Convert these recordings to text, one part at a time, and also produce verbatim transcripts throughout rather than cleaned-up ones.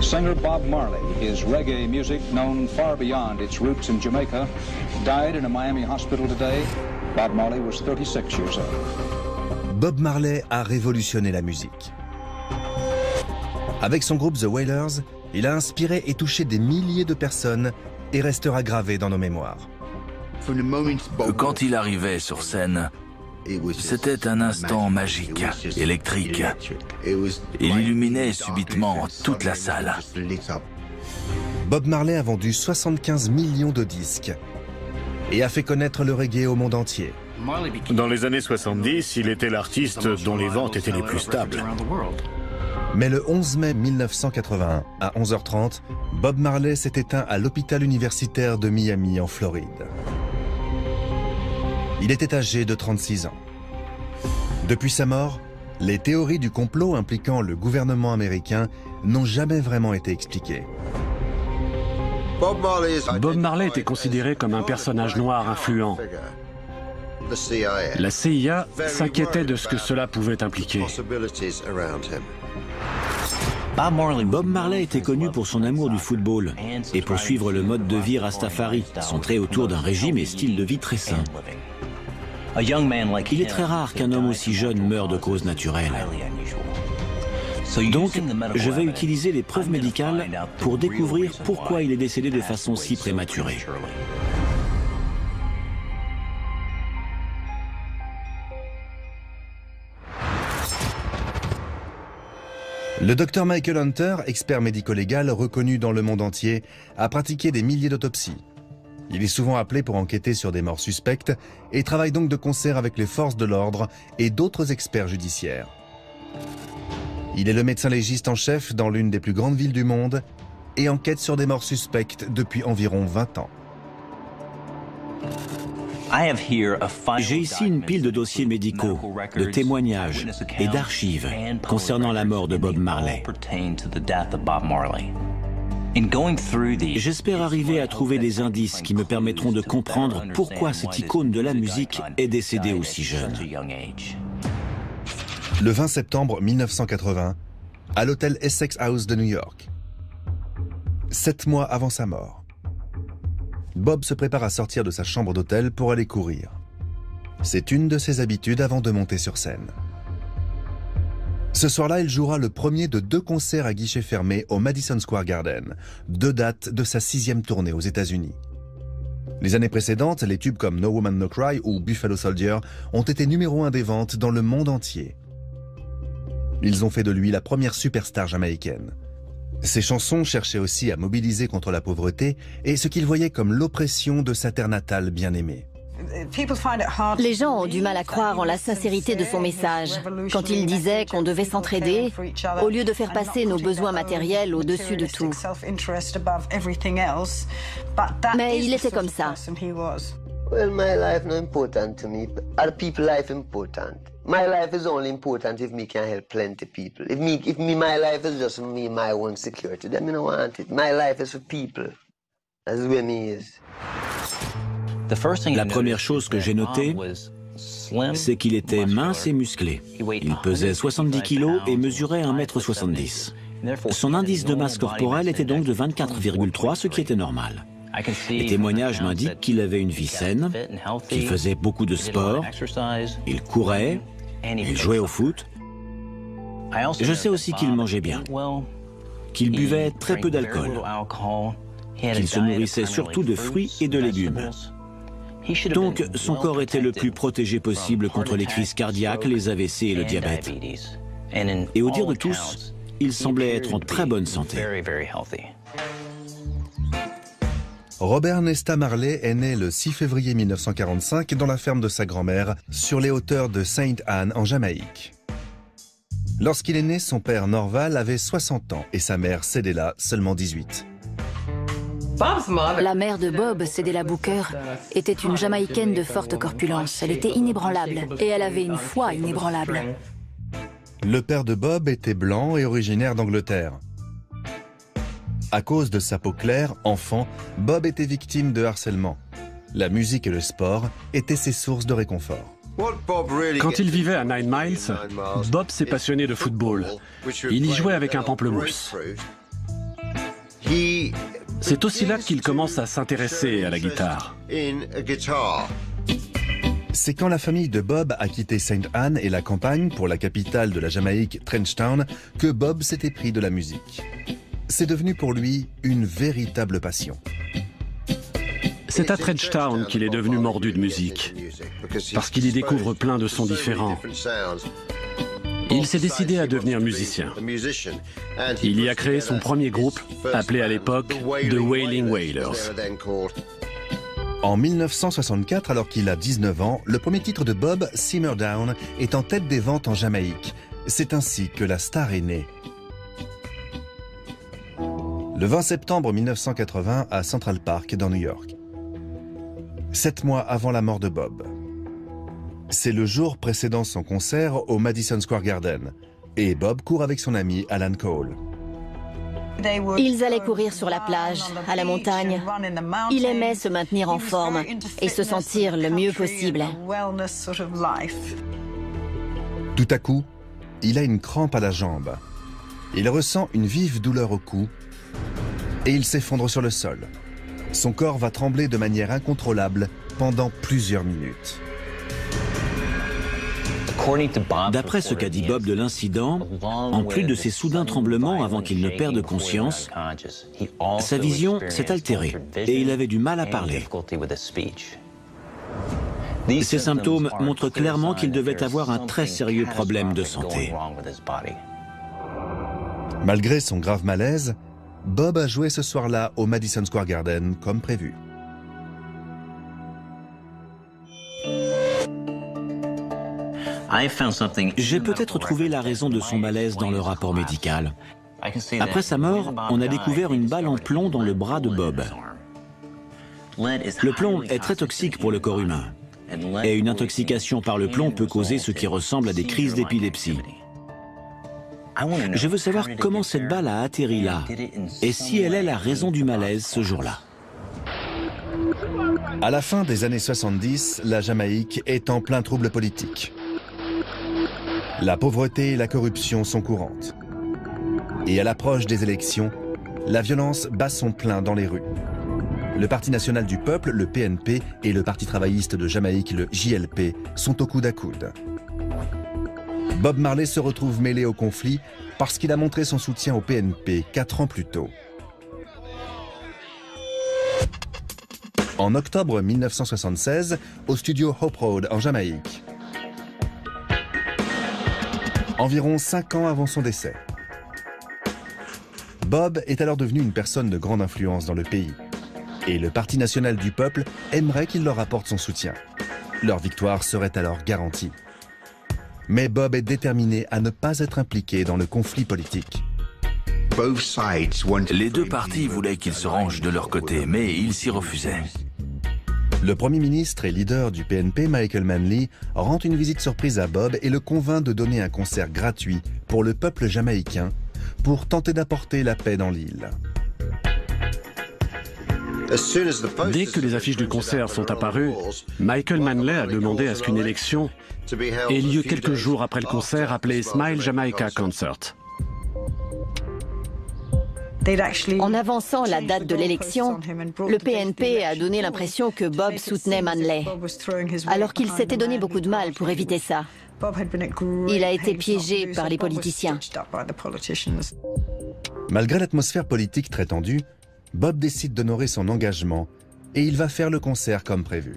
Singer Bob Marley, his reggae music known far beyond its roots in Jamaica, died in a Miami hospital today. Bob Marley was thirty-six years old. Bob Marley a révolutionné la musique. Avec son groupe The Wailers, il a inspiré et touché des milliers de personnes et restera gravé dans nos mémoires. Quand il arrivait sur scène, c'était un instant magique, électrique. Il illuminait subitement toute la salle. Bob Marley a vendu soixante-quinze millions de disques et a fait connaître le reggae au monde entier. Dans les années soixante-dix, il était l'artiste dont les ventes étaient les plus stables. Mais le onze mai mille neuf cent quatre-vingt-un, à onze heures trente, Bob Marley s'est éteint à l'hôpital universitaire de Miami, en Floride. Il était âgé de trente-six ans. Depuis sa mort, les théories du complot impliquant le gouvernement américain n'ont jamais vraiment été expliquées. Bob Marley était considéré comme un personnage noir influent. La C I A s'inquiétait de ce que cela pouvait impliquer. Bob Marley était connu pour son amour du football et pour suivre le mode de vie Rastafari, centré autour d'un régime et style de vie très sain. Il est très rare qu'un homme aussi jeune meure de cause naturelle. Donc, je vais utiliser les preuves médicales pour découvrir pourquoi il est décédé de façon si prématurée. Le docteur Michael Hunter, expert médico-légal reconnu dans le monde entier, a pratiqué des milliers d'autopsies. Il est souvent appelé pour enquêter sur des morts suspectes et travaille donc de concert avec les forces de l'ordre et d'autres experts judiciaires. Il est le médecin légiste en chef dans l'une des plus grandes villes du monde et enquête sur des morts suspectes depuis environ vingt ans. J'ai ici une pile de dossiers médicaux, de témoignages et d'archives concernant la mort de Bob Marley. J'espère arriver à trouver des indices qui me permettront de comprendre pourquoi cette icône de la musique est décédée aussi jeune. Le vingt septembre mille neuf cent quatre-vingts, à l'hôtel Essex House de New York. Sept mois avant sa mort, Bob se prépare à sortir de sa chambre d'hôtel pour aller courir. C'est une de ses habitudes avant de monter sur scène. Ce soir-là, il jouera le premier de deux concerts à guichet fermé au Madison Square Garden, deux dates de sa sixième tournée aux États-Unis. Les années précédentes, les tubes comme No Woman No Cry ou Buffalo Soldier ont été numéro un des ventes dans le monde entier. Ils ont fait de lui la première superstar jamaïcaine. Ses chansons cherchaient aussi à mobiliser contre la pauvreté et ce qu'il voyait comme l'oppression de sa terre natale bien-aimée. Les gens ont du mal à croire en la sincérité de son message. Quand il disait qu'on devait s'entraider, au lieu de faire passer nos besoins matériels au-dessus de tout. Mais il était comme ça. Well, my life not important to me. Other people's life important. My life is only important if me can help plenty people. If me, if me, my life is just me, my own security, then me don't want it. My life is for people. That's where me is. La première chose que j'ai notée, c'est qu'il était mince et musclé. Il pesait soixante-dix kilos et mesurait un mètre soixante-dix. Son indice de masse corporelle était donc de vingt-quatre virgule trois, ce qui était normal. Les témoignages m'indiquent qu'il avait une vie saine, qu'il faisait beaucoup de sport, il courait, il jouait au foot. Je sais aussi qu'il mangeait bien, qu'il buvait très peu d'alcool, qu'il se nourrissait surtout de fruits et de légumes. Donc, son corps était le plus protégé possible contre les crises cardiaques, les A V C et le diabète. Et au dire de tous, il semblait être en très bonne santé. Robert Nesta Marley est né le six février mille neuf cent quarante-cinq dans la ferme de sa grand-mère, sur les hauteurs de Sainte Anne en Jamaïque. Lorsqu'il est né, son père Norval avait soixante ans et sa mère Cédella seulement dix-huit. La mère de Bob, Cédella Booker, était une Jamaïcaine de forte corpulence. Elle était inébranlable et elle avait une foi inébranlable. Le père de Bob était blanc et originaire d'Angleterre. À cause de sa peau claire, enfant, Bob était victime de harcèlement. La musique et le sport étaient ses sources de réconfort. Quand il vivait à Nine Miles, Bob s'est passionné de football. Il y jouait avec un pamplemousse. C'est aussi là qu'il commence à s'intéresser à la guitare. C'est quand la famille de Bob a quitté Sainte Anne et la campagne pour la capitale de la Jamaïque, Trenchtown, que Bob s'était pris de la musique. C'est devenu pour lui une véritable passion. C'est à Trenchtown qu'il est devenu mordu de musique, parce qu'il y découvre plein de sons différents. Il s'est décidé à devenir musicien. Il y a créé son premier groupe, appelé à l'époque The Wailing Wailers. En mille neuf cent soixante-quatre, alors qu'il a dix-neuf ans, le premier titre de Bob, Simmer Down, est en tête des ventes en Jamaïque. C'est ainsi que la star est née. Le vingt septembre mille neuf cent quatre-vingts, à Central Park, dans New York. Sept mois avant la mort de Bob. C'est le jour précédant son concert au Madison Square Garden. Et Bob court avec son ami Alan Cole. Ils allaient courir sur la plage, à la montagne. Il aimait se maintenir en forme et se sentir le mieux possible. Tout à coup, il a une crampe à la jambe. Il ressent une vive douleur au cou et il s'effondre sur le sol. Son corps va trembler de manière incontrôlable pendant plusieurs minutes. D'après ce qu'a dit Bob de l'incident, en plus de ces soudains tremblements avant qu'il ne perde conscience, sa vision s'est altérée et il avait du mal à parler. Ces symptômes montrent clairement qu'il devait avoir un très sérieux problème de santé. Malgré son grave malaise, Bob a joué ce soir-là au Madison Square Garden comme prévu. J'ai peut-être trouvé la raison de son malaise dans le rapport médical. Après sa mort, on a découvert une balle en plomb dans le bras de Bob. Le plomb est très toxique pour le corps humain. Et une intoxication par le plomb peut causer ce qui ressemble à des crises d'épilepsie. Je veux savoir comment cette balle a atterri là et si elle est la raison du malaise ce jour-là. À la fin des années soixante-dix, la Jamaïque est en plein trouble politique. La pauvreté et la corruption sont courantes. Et à l'approche des élections, la violence bat son plein dans les rues. Le Parti national du peuple, le P N P, et le Parti travailliste de Jamaïque, le J L P, sont au coude à coude. Bob Marley se retrouve mêlé au conflit parce qu'il a montré son soutien au P N P quatre ans plus tôt. En octobre mille neuf cent soixante-seize, au studio Hope Road en Jamaïque. Environ cinq ans avant son décès. Bob est alors devenu une personne de grande influence dans le pays. Et le Parti national du peuple aimerait qu'il leur apporte son soutien. Leur victoire serait alors garantie. Mais Bob est déterminé à ne pas être impliqué dans le conflit politique. Les deux partis voulaient qu'il se range de leur côté, mais il s'y refusait. Le Premier ministre et leader du P N P, Michael Manley, rend une visite surprise à Bob et le convainc de donner un concert gratuit pour le peuple jamaïcain pour tenter d'apporter la paix dans l'île. Dès que les affiches du concert sont apparues, Michael Manley a demandé à ce qu'une élection ait lieu quelques jours après le concert appelé Smile Jamaica Concert. En avançant la date de l'élection, le P N P a donné l'impression que Bob soutenait Manley, alors qu'il s'était donné beaucoup de mal pour éviter ça. Il a été piégé par les politiciens. Malgré l'atmosphère politique très tendue, Bob décide d'honorer son engagement et il va faire le concert comme prévu.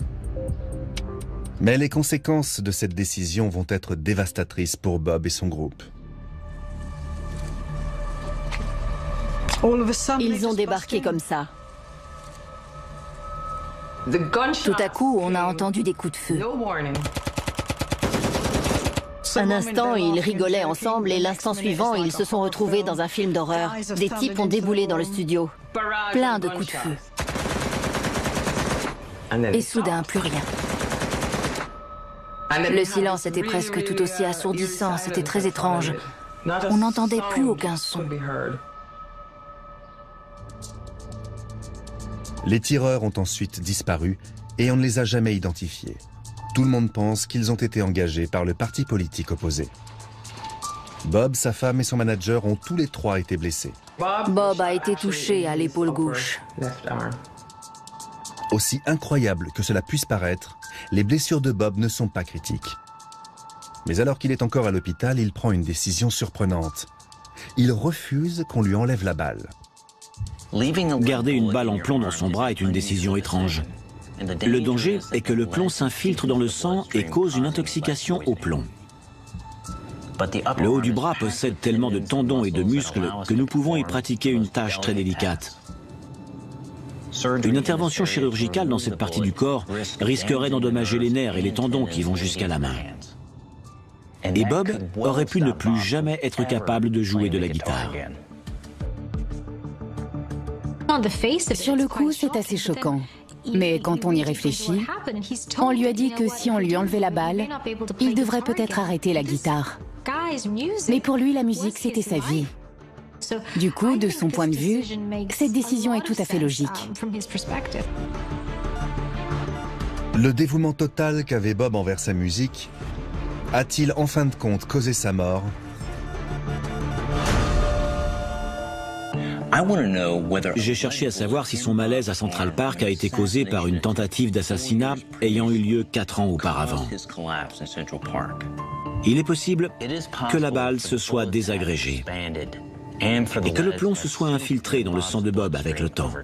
Mais les conséquences de cette décision vont être dévastatrices pour Bob et son groupe. Ils ont débarqué comme ça. Tout à coup, on a entendu des coups de feu. Un instant, ils rigolaient ensemble et l'instant suivant, ils se sont retrouvés dans un film d'horreur. Des types ont déboulé dans le studio. Plein de coups de feu. Et soudain, plus rien. Le silence était presque tout aussi assourdissant, c'était très étrange. On n'entendait plus aucun son. Les tireurs ont ensuite disparu et on ne les a jamais identifiés. Tout le monde pense qu'ils ont été engagés par le parti politique opposé. Bob, sa femme et son manager ont tous les trois été blessés. Bob a été touché à l'épaule gauche. Aussi incroyable que cela puisse paraître, les blessures de Bob ne sont pas critiques. Mais alors qu'il est encore à l'hôpital, il prend une décision surprenante. Il refuse qu'on lui enlève la balle. Garder une balle en plomb dans son bras est une décision étrange. Le danger est que le plomb s'infiltre dans le sang et cause une intoxication au plomb. Le haut du bras possède tellement de tendons et de muscles que nous pouvons y pratiquer une tâche très délicate. Une intervention chirurgicale dans cette partie du corps risquerait d'endommager les nerfs et les tendons qui vont jusqu'à la main. Et Bob aurait pu ne plus jamais être capable de jouer de la guitare. Sur le coup, c'est assez choquant. Mais quand on y réfléchit, on lui a dit que si on lui enlevait la balle, il devrait peut-être arrêter la guitare. Mais pour lui, la musique, c'était sa vie. Du coup, de son point de vue, cette décision est tout à fait logique. Le dévouement total qu'avait Bob envers sa musique a-t-il en fin de compte causé sa mort? J'ai cherché à savoir si son malaise à Central Park a été causé par une tentative d'assassinat ayant eu lieu quatre ans auparavant. Il est possible que la balle se soit désagrégée et que le plomb se soit infiltré dans le sang de Bob avec le temps.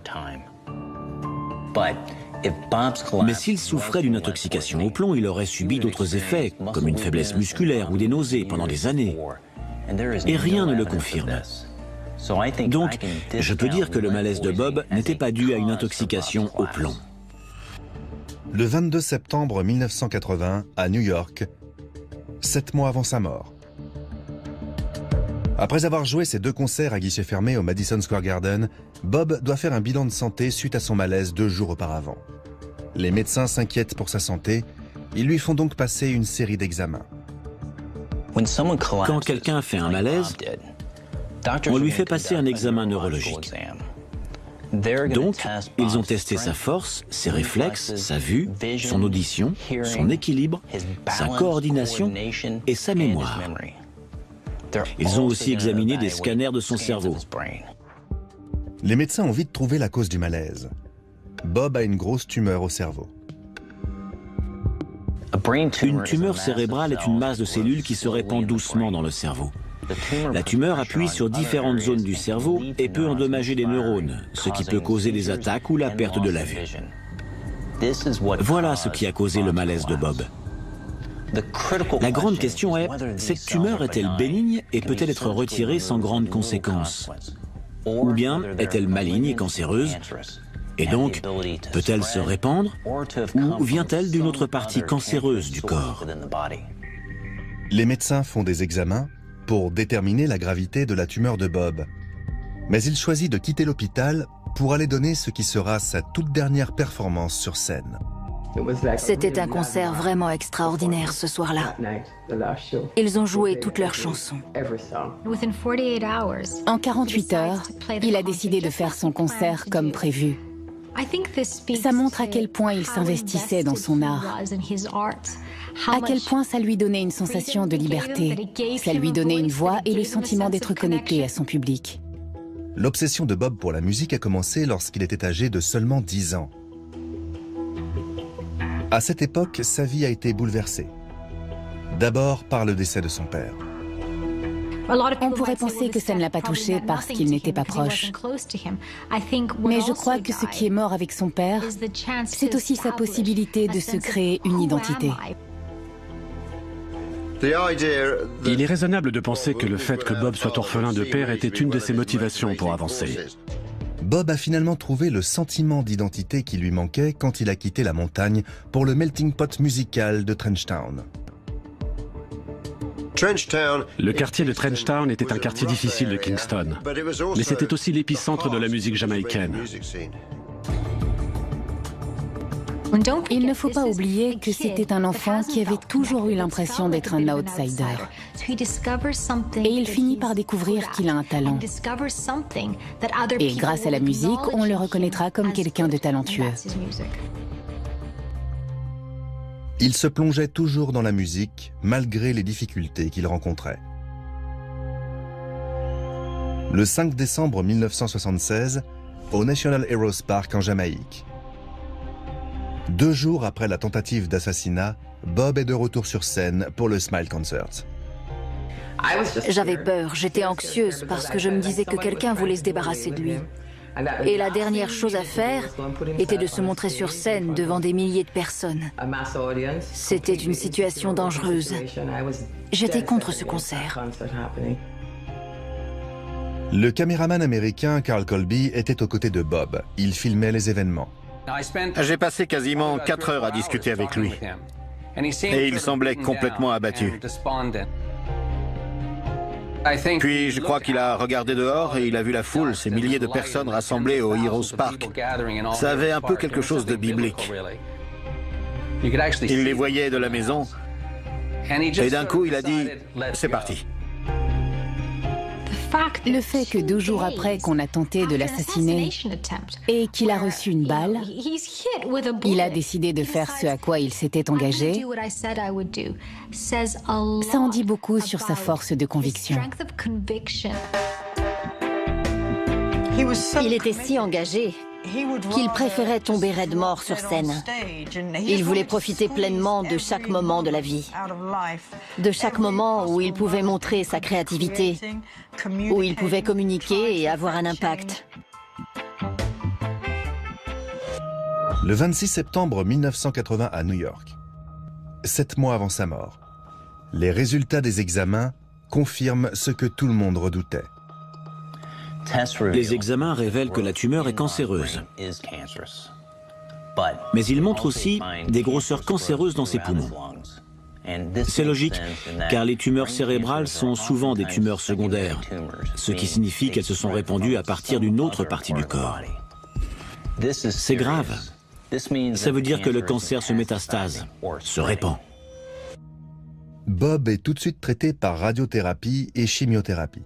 Mais s'il souffrait d'une intoxication au plomb, il aurait subi d'autres effets, comme une faiblesse musculaire ou des nausées pendant des années. Et rien ne le confirme. Donc, je peux dire que le malaise de Bob n'était pas dû à une intoxication au plomb. Le vingt-deux septembre mille neuf cent quatre-vingts, à New York, sept mois avant sa mort. Après avoir joué ses deux concerts à guichet fermé au Madison Square Garden, Bob doit faire un bilan de santé suite à son malaise deux jours auparavant. Les médecins s'inquiètent pour sa santé, ils lui font donc passer une série d'examens. Quand quelqu'un fait un malaise, on lui fait passer un examen neurologique. Donc, ils ont testé sa force, ses réflexes, sa vue, son audition, son équilibre, sa coordination et sa mémoire. Ils ont aussi examiné des scanners de son cerveau. Les médecins ont vite trouvé la cause du malaise. Bob a une grosse tumeur au cerveau. Une tumeur cérébrale est une masse de cellules qui se répand doucement dans le cerveau. La tumeur appuie sur différentes zones du cerveau et peut endommager les neurones, ce qui peut causer des attaques ou la perte de la vue. Voilà ce qui a causé le malaise de Bob. La grande question est, cette tumeur est-elle bénigne et peut-elle être retirée sans grandes conséquences? Ou bien est-elle maligne et cancéreuse? Et donc, peut-elle se répandre? Ou vient-elle d'une autre partie cancéreuse du corps? Les médecins font des examens pour déterminer la gravité de la tumeur de Bob. Mais il choisit de quitter l'hôpital pour aller donner ce qui sera sa toute dernière performance sur scène. C'était un concert vraiment extraordinaire ce soir-là. Ils ont joué toutes leurs chansons. En quarante-huit heures, il a décidé de faire son concert comme prévu. Ça montre à quel point il s'investissait dans son art, à quel point ça lui donnait une sensation de liberté, ça lui donnait une voix et le sentiment d'être connecté à son public. L'obsession de Bob pour la musique a commencé lorsqu'il était âgé de seulement dix ans. À cette époque, sa vie a été bouleversée. D'abord par le décès de son père. On pourrait penser que ça ne l'a pas touché parce qu'il n'était pas proche. Mais je crois que ce qui est mort avec son père, c'est aussi sa possibilité de se créer une identité. Il est raisonnable de penser que le fait que Bob soit orphelin de père était une de ses motivations pour avancer. Bob a finalement trouvé le sentiment d'identité qui lui manquait quand il a quitté la montagne pour le melting pot musical de Trenchtown. Le quartier de Trenchtown était un quartier difficile de Kingston, mais c'était aussi l'épicentre de la musique jamaïcaine. Il ne faut pas oublier que c'était un enfant qui avait toujours eu l'impression d'être un outsider. Et il finit par découvrir qu'il a un talent. Et grâce à la musique, on le reconnaîtra comme quelqu'un de talentueux. Il se plongeait toujours dans la musique, malgré les difficultés qu'il rencontrait. Le cinq décembre mille neuf cent soixante-seize, au National Heroes Park en Jamaïque. Deux jours après la tentative d'assassinat, Bob est de retour sur scène pour le Smile Concert. J'avais peur, j'étais anxieuse parce que je me disais que quelqu'un voulait se débarrasser de lui. Et la dernière chose à faire était de se montrer sur scène devant des milliers de personnes. C'était une situation dangereuse. J'étais contre ce concert. Le caméraman américain Carl Colby était aux côtés de Bob. Il filmait les événements. J'ai passé quasiment quatre heures à discuter avec lui. Et il semblait complètement abattu. Puis je crois qu'il a regardé dehors et il a vu la foule, ces milliers de personnes rassemblées au Heroes Park. Ça avait un peu quelque chose de biblique. Il les voyait de la maison et d'un coup il a dit « c'est parti ». Le fait que deux jours après qu'on a tenté de l'assassiner et qu'il a reçu une balle, il a décidé de faire ce à quoi il s'était engagé, ça en dit beaucoup sur sa force de conviction. Il était si engagé qu'il préférait tomber raide mort sur scène. Il voulait profiter pleinement de chaque moment de la vie, de chaque moment où il pouvait montrer sa créativité, où il pouvait communiquer et avoir un impact. Le vingt-six septembre mille neuf cent quatre-vingts à New York, sept mois avant sa mort, les résultats des examens confirment ce que tout le monde redoutait. Les examens révèlent que la tumeur est cancéreuse. Mais ils montrent aussi des grosseurs cancéreuses dans ses poumons. C'est logique, car les tumeurs cérébrales sont souvent des tumeurs secondaires, ce qui signifie qu'elles se sont répandues à partir d'une autre partie du corps. C'est grave. Ça veut dire que le cancer se métastase, se répand. Bob est tout de suite traité par radiothérapie et chimiothérapie.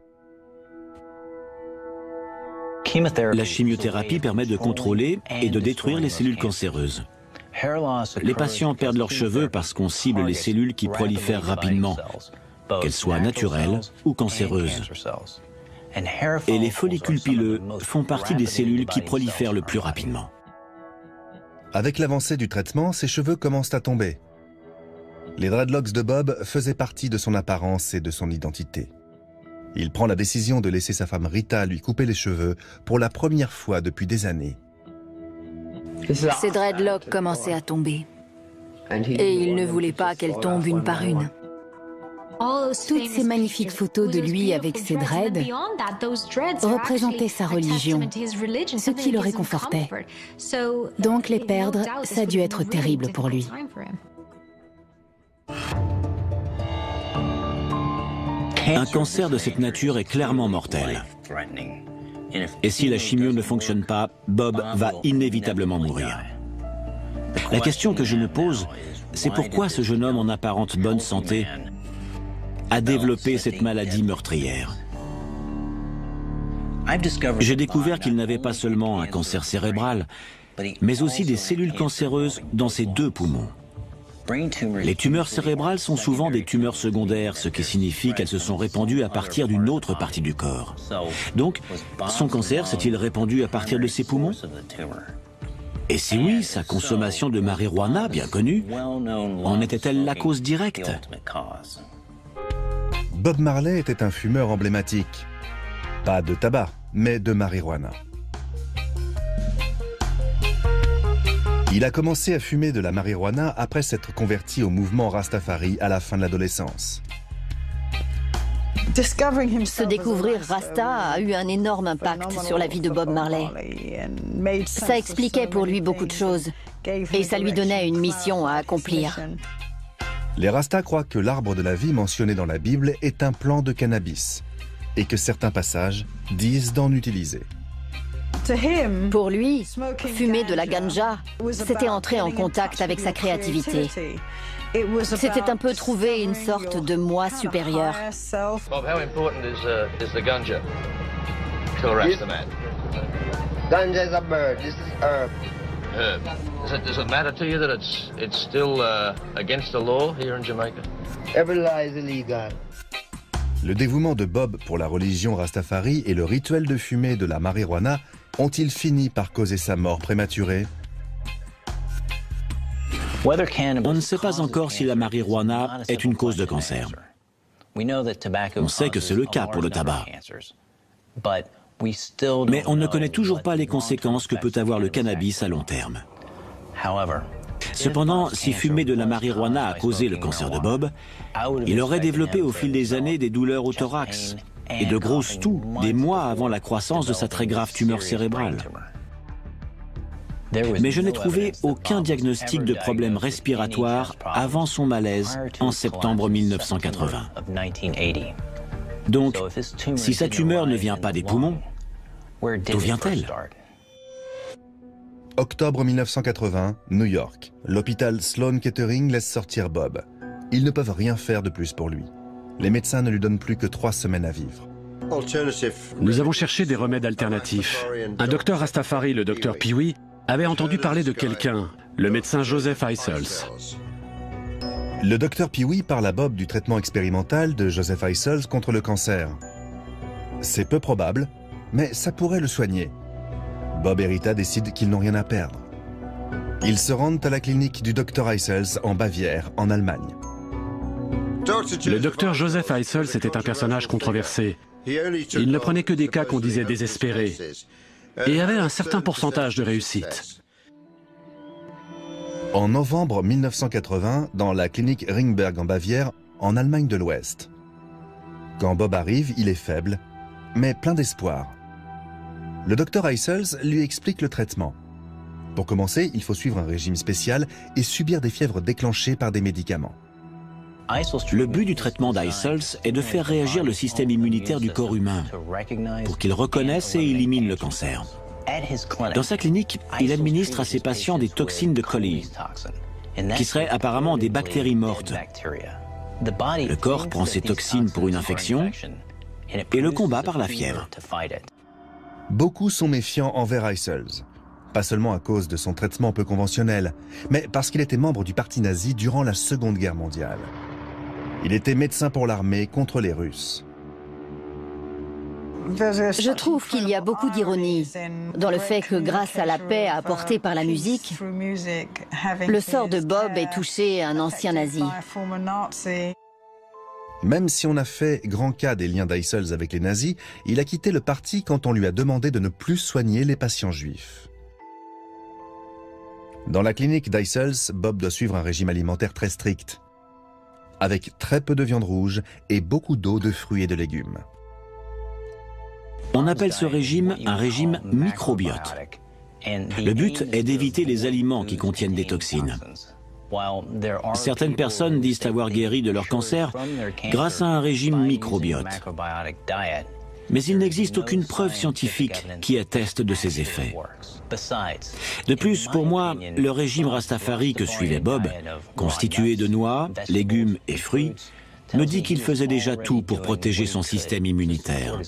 La chimiothérapie permet de contrôler et de détruire les cellules cancéreuses. Les patients perdent leurs cheveux parce qu'on cible les cellules qui prolifèrent rapidement, qu'elles soient naturelles ou cancéreuses. Et les follicules pileux font partie des cellules qui prolifèrent le plus rapidement. Avec l'avancée du traitement, ses cheveux commencent à tomber. Les dreadlocks de Bob faisaient partie de son apparence et de son identité. Il prend la décision de laisser sa femme Rita lui couper les cheveux pour la première fois depuis des années. Ses dreadlocks commençaient à tomber. Et il ne voulait pas qu'elles tombent une par une. Toutes ces magnifiques photos de lui avec ses dreads représentaient sa religion, ce qui le réconfortait. Donc les perdre, ça a dû être terrible pour lui. Un cancer de cette nature est clairement mortel. Et si la chimio ne fonctionne pas, Bob va inévitablement mourir. La question que je me pose, c'est pourquoi ce jeune homme en apparente bonne santé a développé cette maladie meurtrière. J'ai découvert qu'il n'avait pas seulement un cancer cérébral, mais aussi des cellules cancéreuses dans ses deux poumons. Les tumeurs cérébrales sont souvent des tumeurs secondaires, ce qui signifie qu'elles se sont répandues à partir d'une autre partie du corps. Donc, son cancer s'est-il répandu à partir de ses poumons? Et si oui, sa consommation de marijuana, bien connue, en était-elle la cause directe? Bob Marley était un fumeur emblématique. Pas de tabac, mais de marijuana. Il a commencé à fumer de la marijuana après s'être converti au mouvement Rastafari à la fin de l'adolescence. Se découvrir Rasta a eu un énorme impact sur la vie de Bob Marley. Ça expliquait pour lui beaucoup de choses et ça lui donnait une mission à accomplir. Les Rastas croient que l'arbre de la vie mentionné dans la Bible est un plant de cannabis et que certains passages disent d'en utiliser. Pour lui, fumer de la ganja, c'était entrer en contact avec sa créativité. C'était un peu trouver une sorte de moi supérieur. Bob, how important is, uh, is the ganja to a Rasta man? Ganja is a bird. This is herb. Herb. Does it, does it matter to you that it's it's still uh, against the law here in Jamaica? Every law is illegal. Le dévouement de Bob pour la religion Rastafari et le rituel de fumée de la marijuana ont-ils fini par causer sa mort prématurée? On ne sait pas encore si la marijuana est une cause de cancer. On sait que c'est le cas pour le tabac. Mais on ne connaît toujours pas les conséquences que peut avoir le cannabis à long terme. Cependant, si fumer de la marijuana a causé le cancer de Bob, il aurait développé au fil des années des douleurs au thorax et de grosses toux des mois avant la croissance de sa très grave tumeur cérébrale. Mais je n'ai trouvé aucun diagnostic de problème respiratoire avant son malaise en septembre mille neuf cent quatre-vingts. Donc, si sa tumeur ne vient pas des poumons, d'où vient-elle? Octobre mille neuf cent quatre-vingts, New York. L'hôpital Sloan Kettering laisse sortir Bob. Ils ne peuvent rien faire de plus pour lui. Les médecins ne lui donnent plus que trois semaines à vivre. Nous avons cherché des remèdes alternatifs. Un docteur Rastafari, le docteur Pee-wee, avait entendu parler de quelqu'un, le médecin Joseph Eissels. Le docteur Pee-wee parle à Bob du traitement expérimental de Joseph Eissels contre le cancer. C'est peu probable, mais ça pourrait le soigner. Bob et Rita décident qu'ils n'ont rien à perdre. Ils se rendent à la clinique du docteur Eissels en Bavière, en Allemagne. Le docteur Joseph Eissels était un personnage controversé. Il ne prenait que des cas qu'on disait désespérés et avait un certain pourcentage de réussite. En novembre mille neuf cent quatre-vingts, dans la clinique Ringberg en Bavière, en Allemagne de l'Ouest. Quand Bob arrive, il est faible, mais plein d'espoir. Le docteur Eissels lui explique le traitement. Pour commencer, il faut suivre un régime spécial et subir des fièvres déclenchées par des médicaments. Le but du traitement d'Eissels est de faire réagir le système immunitaire du corps humain pour qu'il reconnaisse et élimine le cancer. Dans sa clinique, il administre à ses patients des toxines de Collie, qui seraient apparemment des bactéries mortes. Le corps prend ces toxines pour une infection et le combat par la fièvre. Beaucoup sont méfiants envers Eissels, pas seulement à cause de son traitement peu conventionnel, mais parce qu'il était membre du parti nazi durant la Seconde Guerre mondiale. Il était médecin pour l'armée contre les Russes. Je trouve qu'il y a beaucoup d'ironie dans le fait que grâce à la paix apportée par la musique, le sort de Bob ait touché un ancien nazi. Même si on a fait grand cas des liens d'Eissels avec les nazis, il a quitté le parti quand on lui a demandé de ne plus soigner les patients juifs. Dans la clinique d'Eissels, Bob doit suivre un régime alimentaire très strict, avec très peu de viande rouge et beaucoup d'eau, de fruits et de légumes. On appelle ce régime un régime microbiote. Le but est d'éviter les aliments qui contiennent des toxines. Certaines personnes disent avoir guéri de leur cancer grâce à un régime microbiote. Mais il n'existe aucune preuve scientifique qui atteste de ces effets. De plus, pour moi, le régime Rastafari que suivait Bob, constitué de noix, légumes et fruits, me dit qu'il faisait déjà tout pour protéger son système immunitaire.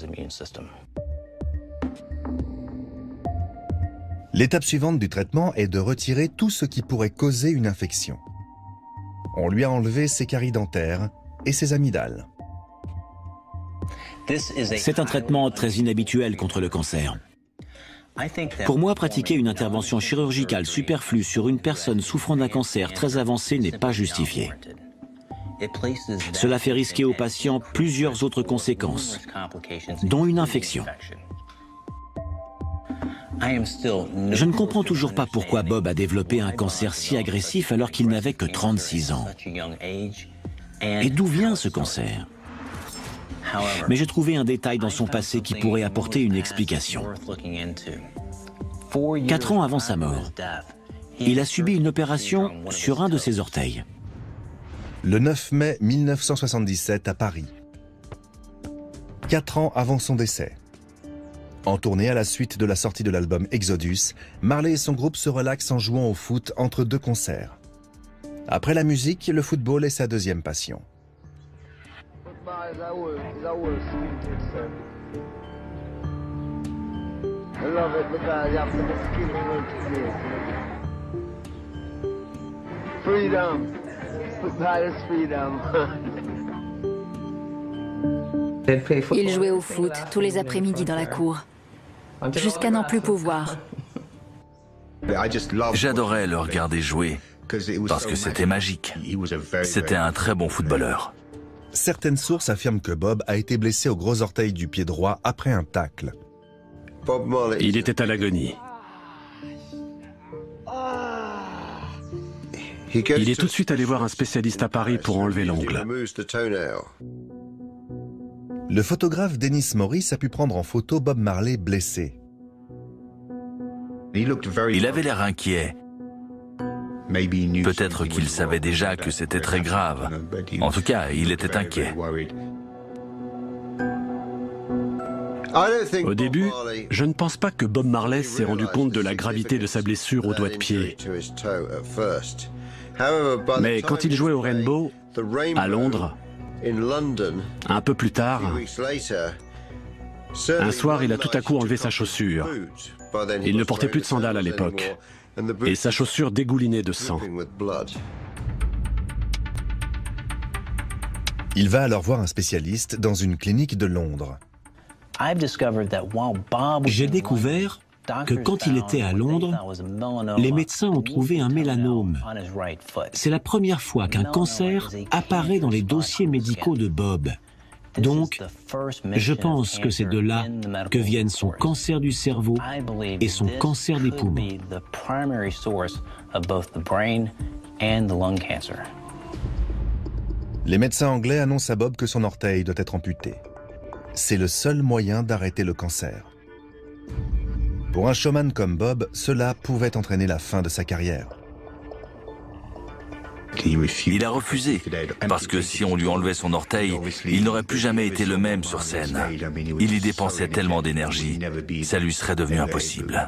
L'étape suivante du traitement est de retirer tout ce qui pourrait causer une infection. On lui a enlevé ses caries dentaires et ses amygdales. C'est un traitement très inhabituel contre le cancer. Pour moi, pratiquer une intervention chirurgicale superflue sur une personne souffrant d'un cancer très avancé n'est pas justifié. Cela fait risquer aux patients plusieurs autres conséquences, dont une infection. Je ne comprends toujours pas pourquoi Bob a développé un cancer si agressif alors qu'il n'avait que trente-six ans. Et d'où vient ce cancer? Mais j'ai trouvé un détail dans son passé qui pourrait apporter une explication. Quatre ans avant sa mort, il a subi une opération sur un de ses orteils. Le neuf mai mille neuf cent soixante-dix-sept à Paris. Quatre ans avant son décès. En tournée à la suite de la sortie de l'album Exodus, Marley et son groupe se relaxent en jouant au foot entre deux concerts. Après la musique, le football est sa deuxième passion. Freedom. Football is freedom. Il jouait au foot tous les après-midi dans la cour, jusqu'à n'en plus pouvoir. J'adorais le regarder jouer, parce que c'était magique. C'était un très bon footballeur. Certaines sources affirment que Bob a été blessé au gros orteil du pied droit après un tacle. Il était à l'agonie. Il est tout de suite allé voir un spécialiste à Paris pour enlever l'ongle. Le photographe Dennis Morris a pu prendre en photo Bob Marley blessé. Il avait l'air inquiet. Peut-être qu'il savait déjà que c'était très grave. En tout cas, il était inquiet. Au début, je ne pense pas que Bob Marley s'est rendu compte de la gravité de sa blessure au doigt de pied. Mais quand il jouait au Rainbow, à Londres, un peu plus tard, un soir, il a tout à coup enlevé sa chaussure. Il ne portait plus de sandales à l'époque, et sa chaussure dégoulinait de sang. Il va alors voir un spécialiste dans une clinique de Londres. J'ai découvert que quand il était à Londres, les médecins ont trouvé un mélanome. C'est la première fois qu'un cancer apparaît dans les dossiers médicaux de Bob. Donc, je pense que c'est de là que viennent son cancer du cerveau et son cancer des poumons. Les médecins anglais annoncent à Bob que son orteil doit être amputé. C'est le seul moyen d'arrêter le cancer. Pour un showman comme Bob, cela pouvait entraîner la fin de sa carrière. Il a refusé, parce que si on lui enlevait son orteil, il n'aurait plus jamais été le même sur scène. Il y dépensait tellement d'énergie, ça lui serait devenu impossible.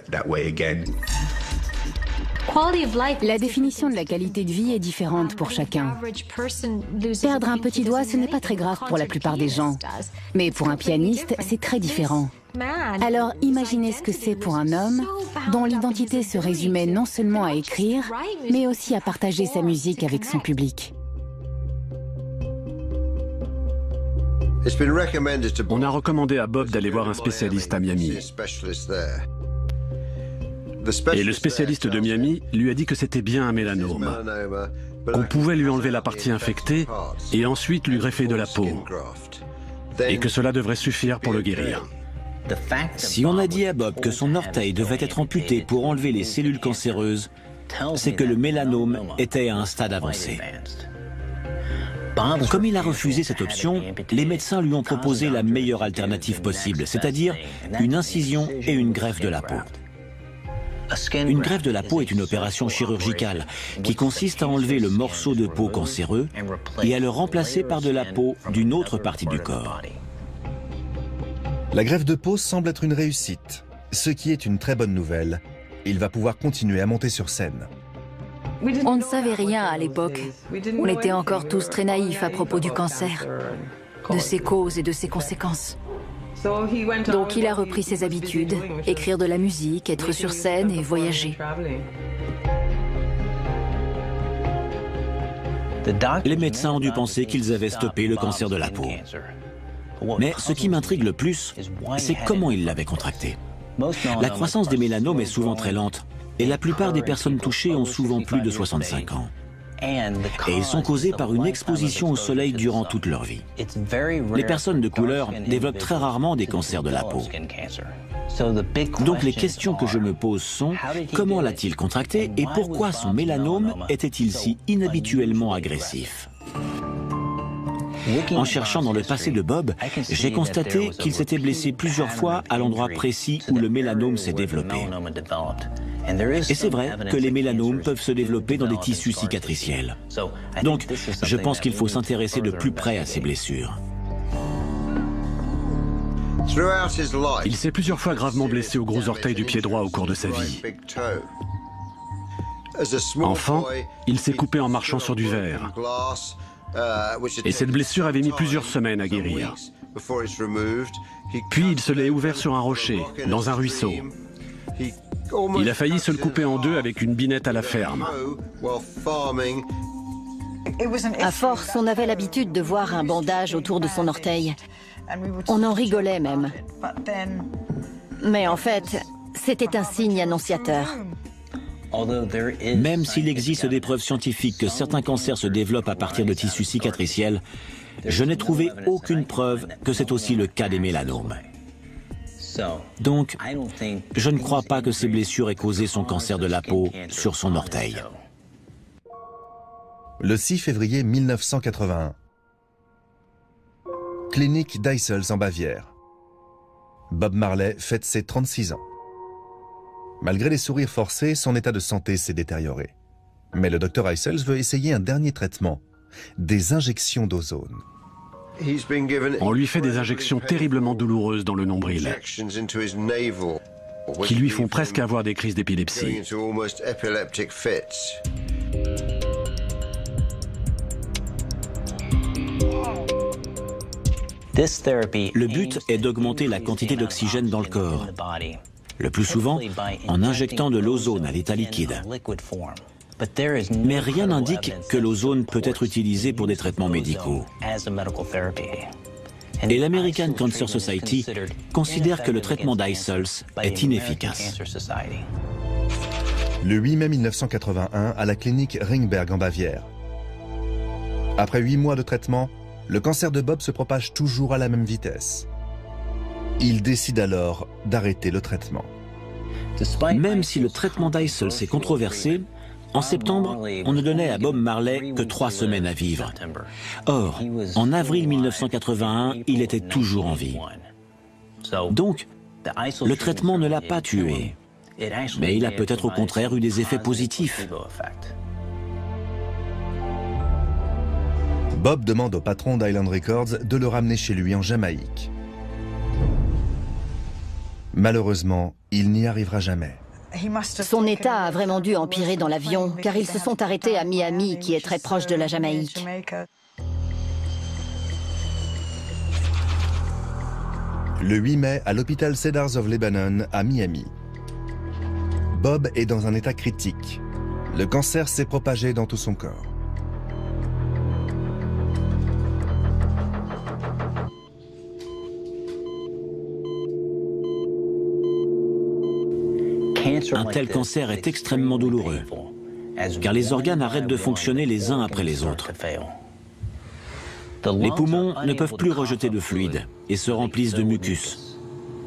La définition de la qualité de vie est différente pour chacun. Perdre un petit doigt, ce n'est pas très grave pour la plupart des gens. Mais pour un pianiste, c'est très différent. Alors imaginez ce que c'est pour un homme dont l'identité se résumait non seulement à écrire, mais aussi à partager sa musique avec son public. On a recommandé à Bob d'aller voir un spécialiste à Miami. Et le spécialiste de Miami lui a dit que c'était bien un mélanome, qu'on pouvait lui enlever la partie infectée et ensuite lui greffer de la peau, et que cela devrait suffire pour le guérir. Si on a dit à Bob que son orteil devait être amputé pour enlever les cellules cancéreuses, c'est que le mélanome était à un stade avancé. Comme il a refusé cette option, les médecins lui ont proposé la meilleure alternative possible, c'est-à-dire une incision et une greffe de la peau. Une greffe de la peau est une opération chirurgicale qui consiste à enlever le morceau de peau cancéreux et à le remplacer par de la peau d'une autre partie du corps. La greffe de peau semble être une réussite, ce qui est une très bonne nouvelle. Il va pouvoir continuer à monter sur scène. On ne savait rien à l'époque. On était encore tous très naïfs à propos du cancer, de ses causes et de ses conséquences. Donc il a repris ses habitudes, écrire de la musique, être sur scène et voyager. Les médecins ont dû penser qu'ils avaient stoppé le cancer de la peau. Mais ce qui m'intrigue le plus, c'est comment il l'avait contracté. La croissance des mélanomes est souvent très lente, et la plupart des personnes touchées ont souvent plus de soixante-cinq ans. Et ils sont causés par une exposition au soleil durant toute leur vie. Les personnes de couleur développent très rarement des cancers de la peau. Donc les questions que je me pose sont, comment l'a-t-il contracté et pourquoi son mélanome était-il si inhabituellement agressif ? En cherchant dans le passé de Bob, j'ai constaté qu'il s'était blessé plusieurs fois à l'endroit précis où le mélanome s'est développé. Et c'est vrai que les mélanomes peuvent se développer dans des tissus cicatriciels. Donc, je pense qu'il faut s'intéresser de plus près à ces blessures. Il s'est plusieurs fois gravement blessé au gros orteil du pied droit au cours de sa vie. Enfant, il s'est coupé en marchant sur du verre. Et cette blessure avait mis plusieurs semaines à guérir. Puis il se l'est ouvert sur un rocher, dans un ruisseau. Il a failli se le couper en deux avec une binette à la ferme. À force, on avait l'habitude de voir un bandage autour de son orteil. On en rigolait même. Mais en fait, c'était un signe annonciateur. Même s'il existe des preuves scientifiques que certains cancers se développent à partir de tissus cicatriciels, je n'ai trouvé aucune preuve que c'est aussi le cas des mélanomes. Donc, je ne crois pas que ces blessures aient causé son cancer de la peau sur son orteil. Le six février mille neuf cent quatre-vingt-un. Clinique d'Eissels en Bavière. Bob Marley fête ses trente-six ans. Malgré les sourires forcés, son état de santé s'est détérioré. Mais le docteur Eissels veut essayer un dernier traitement, des injections d'ozone. On lui fait des injections terriblement douloureuses dans le nombril, qui lui font presque avoir des crises d'épilepsie. Le but est d'augmenter la quantité d'oxygène dans le corps, le plus souvent en injectant de l'ozone à l'état liquide. Mais rien n'indique que l'ozone peut être utilisé pour des traitements médicaux. Et l'American Cancer Society considère que le traitement d'Eissels est inefficace. Le huit mai mille neuf cent quatre-vingt-un, à la clinique Ringberg en Bavière. Après huit mois de traitement, le cancer de Bob se propage toujours à la même vitesse. Il décide alors d'arrêter le traitement. Même si le traitement d'Eissels est controversé, en septembre, on ne donnait à Bob Marley que trois semaines à vivre. Or, en avril mille neuf cent quatre-vingt-un, il était toujours en vie. Donc, le traitement ne l'a pas tué, mais il a peut-être au contraire eu des effets positifs. Bob demande au patron d'Island Records de le ramener chez lui en Jamaïque. Malheureusement, il n'y arrivera jamais. Son état a vraiment dû empirer dans l'avion, car ils se sont arrêtés à Miami, qui est très proche de la Jamaïque. Le huit mai, à l'hôpital Cedars of Lebanon, à Miami. Bob est dans un état critique. Le cancer s'est propagé dans tout son corps. Un tel cancer est extrêmement douloureux, car les organes arrêtent de fonctionner les uns après les autres. Les poumons ne peuvent plus rejeter de fluide et se remplissent de mucus.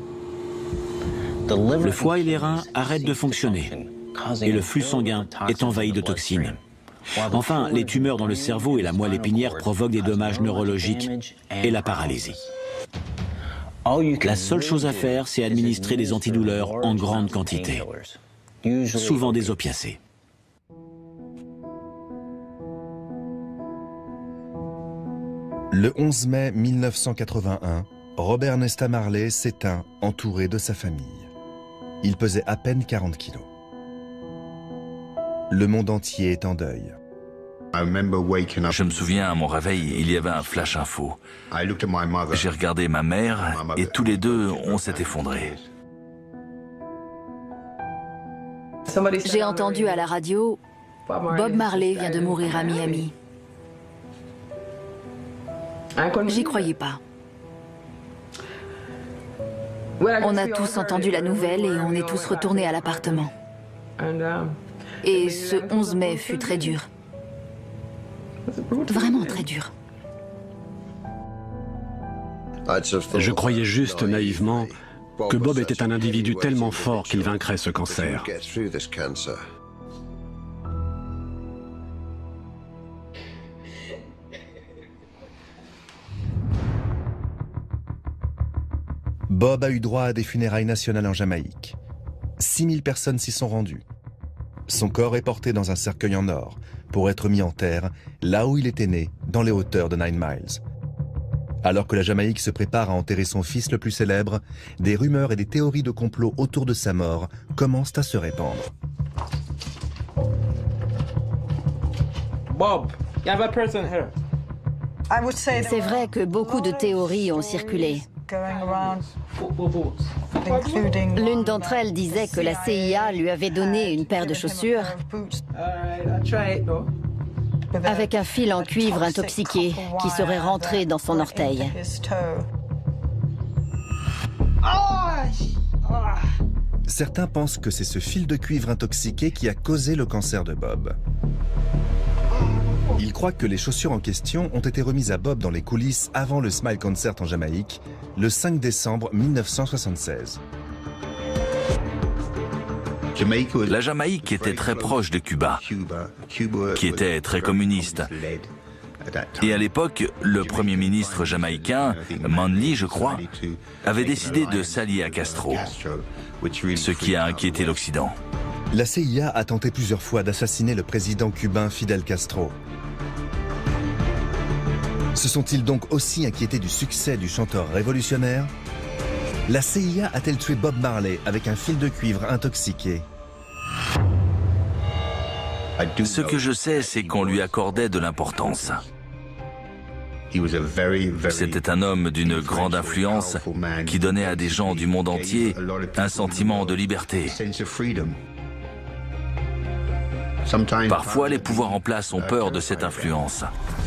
Le foie et les reins arrêtent de fonctionner et le flux sanguin est envahi de toxines. Enfin, les tumeurs dans le cerveau et la moelle épinière provoquent des dommages neurologiques et la paralysie. La seule chose à faire, c'est administrer des antidouleurs en grande quantité, souvent des opiacés. Le onze mai mille neuf cent quatre-vingt-un, Robert Nesta Marley s'éteint entouré de sa famille. Il pesait à peine quarante kilos. Le monde entier est en deuil. Je me souviens, à mon réveil, il y avait un flash info. J'ai regardé ma mère et tous les deux, on s'est effondrés. J'ai entendu à la radio, Bob Marley vient de mourir à Miami. J'y croyais pas. On a tous entendu la nouvelle et on est tous retournés à l'appartement. Et ce onze mai fut très dur. Vraiment très dur. Je croyais juste naïvement que Bob était un individu tellement fort qu'il vaincrait ce cancer. Bob a eu droit à des funérailles nationales en Jamaïque. six mille personnes s'y sont rendues. Son corps est porté dans un cercueil en or pour être mis en terre là où il était né, dans les hauteurs de Nine Miles. Alors que la Jamaïque se prépare à enterrer son fils le plus célèbre, des rumeurs et des théories de complot autour de sa mort commencent à se répandre. Bob, you have a person here. C'est vrai que beaucoup de théories ont circulé. L'une d'entre elles disait que la C I A lui avait donné une paire de chaussures avec un fil en cuivre intoxiqué qui serait rentré dans son orteil. Certains pensent que c'est ce fil de cuivre intoxiqué qui a causé le cancer de Bob. Ils croient que les chaussures en question ont été remises à Bob dans les coulisses avant le Smile Concert en Jamaïque, le cinq décembre mille neuf cent soixante-seize. La Jamaïque était très proche de Cuba, qui était très communiste. Et à l'époque, le premier ministre jamaïcain, Manley, je crois, avait décidé de s'allier à Castro, ce qui a inquiété l'Occident. La C I A a tenté plusieurs fois d'assassiner le président cubain Fidel Castro. Se sont-ils donc aussi inquiétés du succès du chanteur révolutionnaire? La C I A a-t-elle tué Bob Marley avec un fil de cuivre intoxiqué? Ce que je sais, c'est qu'on lui accordait de l'importance. C'était un homme d'une grande influence qui donnait à des gens du monde entier un sentiment de liberté. Parfois, les pouvoirs en place ont peur de cette influence.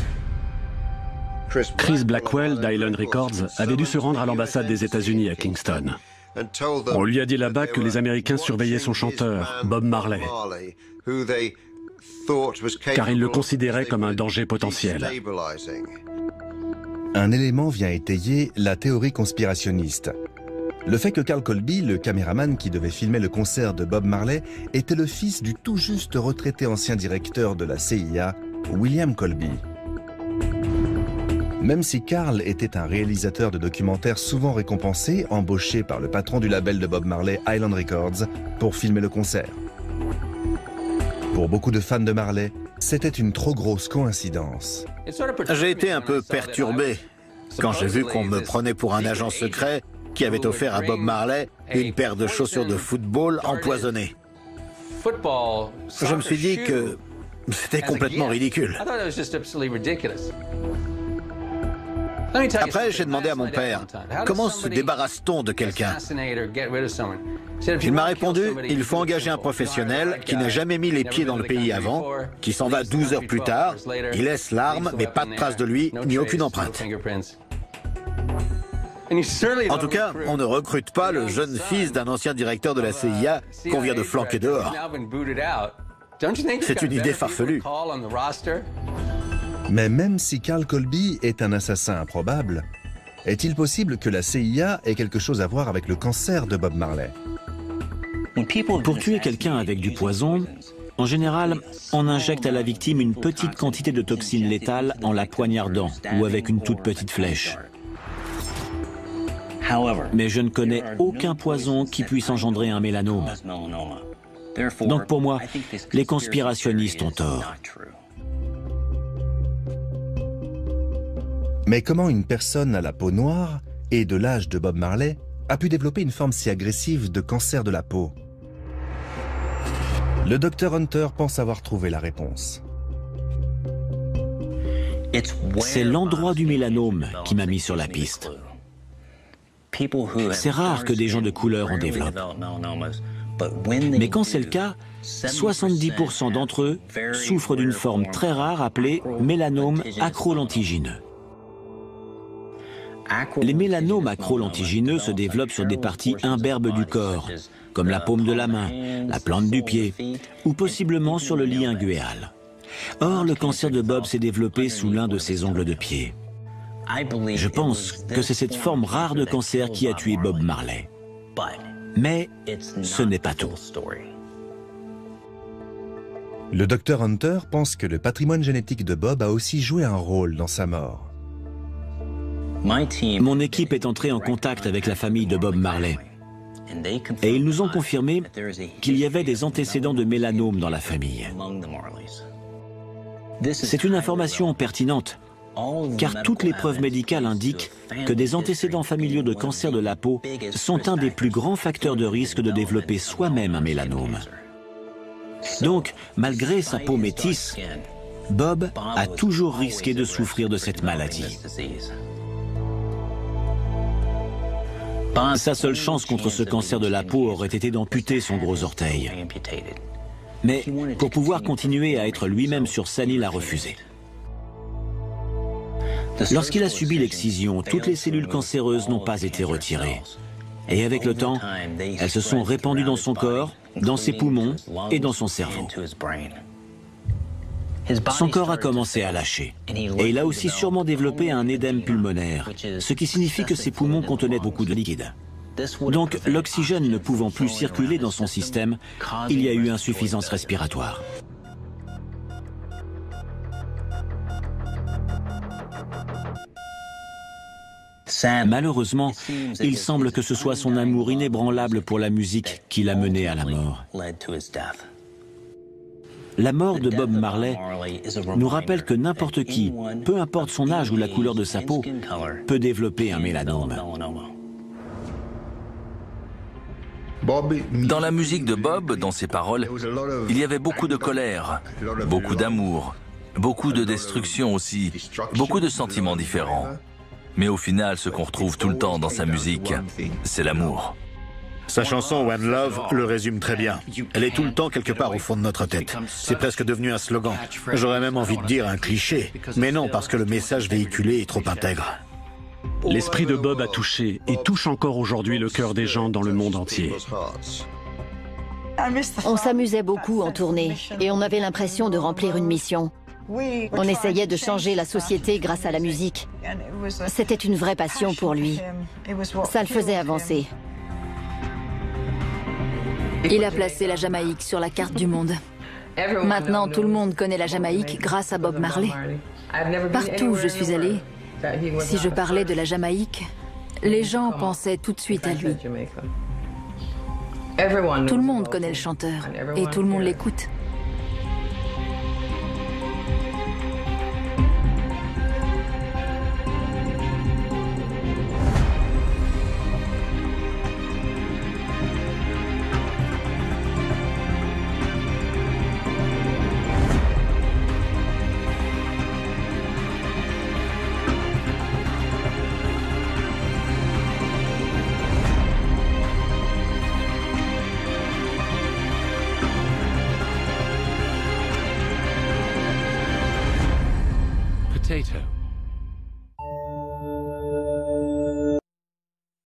Chris Blackwell d'Island Records avait dû se rendre à l'ambassade des États-Unis à Kingston. On lui a dit là-bas que les Américains surveillaient son chanteur, Bob Marley, car ils le considéraient comme un danger potentiel. Un élément vient étayer la théorie conspirationniste. Le fait que Carl Colby, le caméraman qui devait filmer le concert de Bob Marley, était le fils du tout juste retraité ancien directeur de la C I A, William Colby. Même si Carl était un réalisateur de documentaires souvent récompensé, embauché par le patron du label de Bob Marley, Island Records, pour filmer le concert. Pour beaucoup de fans de Marley, c'était une trop grosse coïncidence. J'ai été un peu perturbé quand j'ai vu qu'on me prenait pour un agent secret qui avait offert à Bob Marley une paire de chaussures de football empoisonnées. Je me suis dit que c'était complètement ridicule. Après, j'ai demandé à mon père, comment se débarrasse-t-on de quelqu'un? Il m'a répondu, il faut engager un professionnel qui n'a jamais mis les pieds dans le pays avant, qui s'en va douze heures plus tard, il laisse l'arme, mais pas de trace de lui, ni aucune empreinte. En tout cas, on ne recrute pas le jeune fils d'un ancien directeur de la C I A qu'on vient de flanquer dehors. C'est une idée farfelue. Mais même si Carl Colby est un assassin improbable, est-il possible que la C I A ait quelque chose à voir avec le cancer de Bob Marley? Pour tuer quelqu'un avec du poison, en général, on injecte à la victime une petite quantité de toxines létales en la poignardant ou avec une toute petite flèche. Mais je ne connais aucun poison qui puisse engendrer un mélanome. Donc pour moi, les conspirationnistes ont tort. Mais comment une personne à la peau noire et de l'âge de Bob Marley a pu développer une forme si agressive de cancer de la peau? Le docteur Hunter pense avoir trouvé la réponse. C'est l'endroit du mélanome qui m'a mis sur la piste. C'est rare que des gens de couleur en développent. Mais quand c'est le cas, soixante-dix pour cent d'entre eux souffrent d'une forme très rare appelée mélanome acrolentigineux. Les mélanomes acrolentigineux se développent sur des parties imberbes du corps, comme la paume de la main, la plante du pied, ou possiblement sur le lit inguéal. Or, le cancer de Bob s'est développé sous l'un de ses ongles de pied. Je pense que c'est cette forme rare de cancer qui a tué Bob Marley. Mais ce n'est pas tout. Le docteur Hunter pense que le patrimoine génétique de Bob a aussi joué un rôle dans sa mort. Mon équipe est entrée en contact avec la famille de Bob Marley. Et ils nous ont confirmé qu'il y avait des antécédents de mélanome dans la famille. C'est une information pertinente, car toutes les preuves médicales indiquent que des antécédents familiaux de cancer de la peau sont un des plus grands facteurs de risque de développer soi-même un mélanome. Donc, malgré sa peau métisse, Bob a toujours risqué de souffrir de cette maladie. Sa seule chance contre ce cancer de la peau aurait été d'amputer son gros orteil. Mais pour pouvoir continuer à être lui-même sur scène, il a refusé. Lorsqu'il a subi l'excision, toutes les cellules cancéreuses n'ont pas été retirées. Et avec le temps, elles se sont répandues dans son corps, dans ses poumons et dans son cerveau. Son corps a commencé à lâcher. Et il a aussi sûrement développé un édème pulmonaire, ce qui signifie que ses poumons contenaient beaucoup de liquide. Donc, l'oxygène ne pouvant plus circuler dans son système, il y a eu insuffisance respiratoire. Malheureusement, il semble que ce soit son amour inébranlable pour la musique qui l'a mené à la mort. La mort de Bob Marley nous rappelle que n'importe qui, peu importe son âge ou la couleur de sa peau, peut développer un mélanome. Dans la musique de Bob, dans ses paroles, il y avait beaucoup de colère, beaucoup d'amour, beaucoup de destruction aussi, beaucoup de sentiments différents. Mais au final, ce qu'on retrouve tout le temps dans sa musique, c'est l'amour. Sa chanson One Love le résume très bien. Elle est tout le temps quelque part au fond de notre tête. C'est presque devenu un slogan. J'aurais même envie de dire un cliché. Mais non, parce que le message véhiculé est trop intègre. L'esprit de Bob a touché et touche encore aujourd'hui le cœur des gens dans le monde entier. On s'amusait beaucoup en tournée et on avait l'impression de remplir une mission. On essayait de changer la société grâce à la musique. C'était une vraie passion pour lui. Ça le faisait avancer. Il a placé la Jamaïque sur la carte du monde. Maintenant, tout le monde connaît la Jamaïque grâce à Bob Marley. Partout où je suis allée, si je parlais de la Jamaïque, les gens pensaient tout de suite à lui. Tout le monde connaît le chanteur et tout le monde l'écoute. Potato.